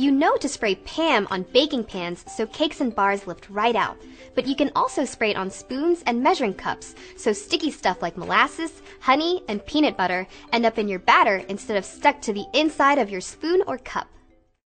You know to spray PAM on baking pans so cakes and bars lift right out, but you can also spray it on spoons and measuring cups so sticky stuff like molasses, honey, and peanut butter end up in your batter instead of stuck to the inside of your spoon or cup.